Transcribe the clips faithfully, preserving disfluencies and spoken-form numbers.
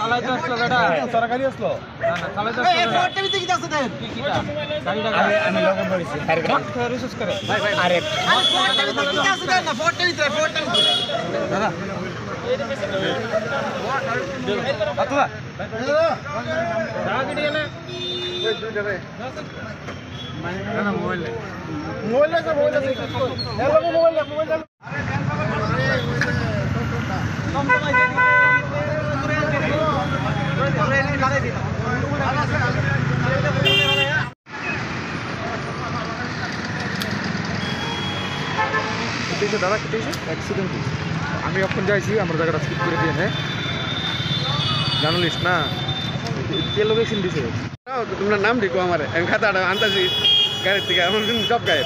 চালাইতে আসলো গাড়ি সরকারি আসলো না না চালাইতে আসলো এই ফোরটা ভিতরে কি আছে দেন কি কিটা গাড়িটা আমি আমি লগন করেছি আরে গাড়ি রিসার্চ করে ভাই ভাই আরে আরে ফোরটা ভিতরে কি আছে দেন না ফোরটা ভিতরে ফোরটা ভিতরে দাদা আতুবা গাড়ি এনে ওই দুইটা রে মানে না মোবাইল মোবাইল আছে মোবাইল আছে এলো মোবাইল মোবাইল দাদা কেটে অ্যাক্সিডেন্ট আমি এখন যাইছি আমার জায়গাটা স্কিপ করে দিয়ে হ্যাঁ জার্নালিস্ট না কে লোক অ্যাক্সিডেন্ট দিছে তোমার নাম দেখো আমার আমি খাতাটা আনতাছি গাড়ির থেকে আমার কিন্তু সব গায়ে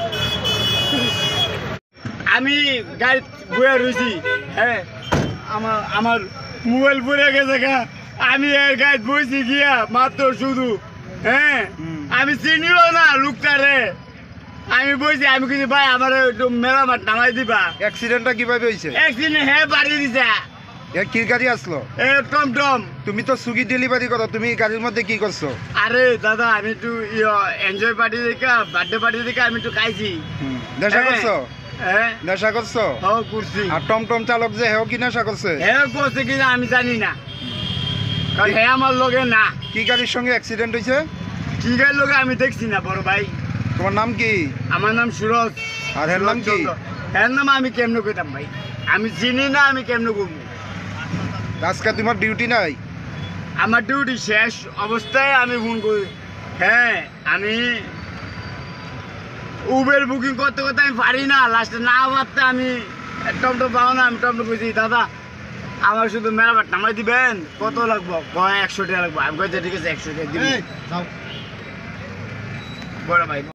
আমি গাড়ি বয়ে রয়েছি হ্যাঁ আমার আমার মোবাইল পড়ে গেছে গা আমি এর গাড়ি বইছি গিয়া মাত্র শুধু হ্যাঁ আমি চিনিও না লোকটারে আমি বইছি আমি কিছু ভাই আমার একটু মেরামত নামাই দিবা অ্যাক্সিডেন্টটা কিভাবে হয়েছে অ্যাক্সিডেন্ট হ্যাঁ বাড়িয়ে দিছে এ কি গাড়ি আসলো এ টমটম তুমি তো সুইগি ডেলিভারি করো তুমি গাড়ির মধ্যে কি করছো আরে দাদা আমি একটু এনজয় পার্টি দেখে বার্থডে পার্টি দেখে আমি একটু খাইছি নেশা করছো হ্যাঁ নেশা করছো হ্যাঁ করছি আর টমটম চালক যে হেও কি নেশা করছে হ্যাঁ করছে কিনা আমি জানি না কারণ হ্যাঁ আমার লগে না কি গাড়ির সঙ্গে অ্যাক্সিডেন্ট হয়েছে কি গাড়ির লগে আমি দেখছি না বড় ভাই তোমার নাম কি আমার নাম সুরজ আর এর নাম কি এর নাম আমি কেমনে কইতাম ভাই আমি চিনি না আমি কেমনে করবো আজকে তোমার ডিউটি নাই আমার ডিউটি শেষ অবস্থায় আমি ফোন করি হ্যাঁ আমি উবের বুকিং করতে করতে আমি পারি না লাস্টে না পারতে আমি টমটম পাবো না আমি টমটম কইছি দাদা আমার শুধু মেরামত নামাই দিবেন কত লাগবো একশো টাকা লাগবো আমি কইছি ঠিক আছে একশো টাকা দিবেন বড় ভাই